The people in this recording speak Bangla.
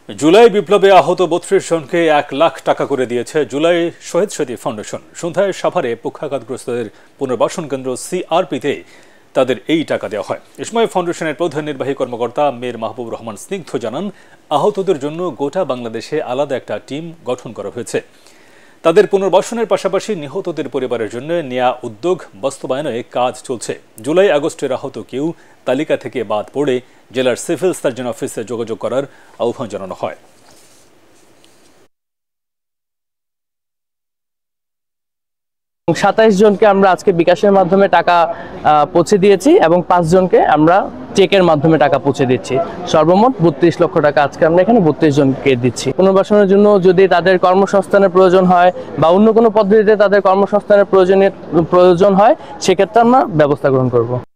জুলাই বিপ্লবে আহত ৩২ জনকে ১ লাখ টাকা করে দিয়েছে জুলাই শহীদ স্মৃতি ফাউন্ডেশন। সন্ধ্যায় সাভারে পক্ষাঘাতগ্রস্তদের পুনর্বাসন কেন্দ্র সিআরপিতে তাদের এই টাকা দেওয়া হয়। এ সময় ফাউন্ডেশনের প্রধান নির্বাহী কর্মকর্তা মীর মাহবুবুর রহমান স্নিগ্ধ জানান, আহতদের জন্য গোটা বাংলাদেশে আলাদা একটা টিম গঠন করা হয়েছে। তাদের পুনর্বাসনের পাশাপাশি নিহতদের পরিবারের জন্য নেয়া উদ্যোগ বাস্তবায়নে কাজ চলছে। জুলাই আগস্টের আহত কেউ তালিকা থেকে বাদ পড়ে জেলার সিভিল সার্জন অফিসে যোগাযোগ করার আহ্বান জানানো হয়। ২৭ জনকে আমরা আজকে বিকাশের মাধ্যমে টাকা পৌঁছে দিয়েছি এবং ৫ জনকে আমরা চেকের মাধ্যমে টাকা পৌঁছে দিচ্ছি। সর্বমোট ৩২ লক্ষ টাকা আজকে আমরা এখানে ৩২ জনকে দিচ্ছি। পুনর্বাসনের জন্য যদি তাদের কর্মসংস্থানের প্রয়োজন হয় বা অন্য কোনো পদ্ধতিতে তাদের কর্মসংস্থানের প্রয়োজন হয়, সেক্ষেত্রে আমরা ব্যবস্থা গ্রহণ করব।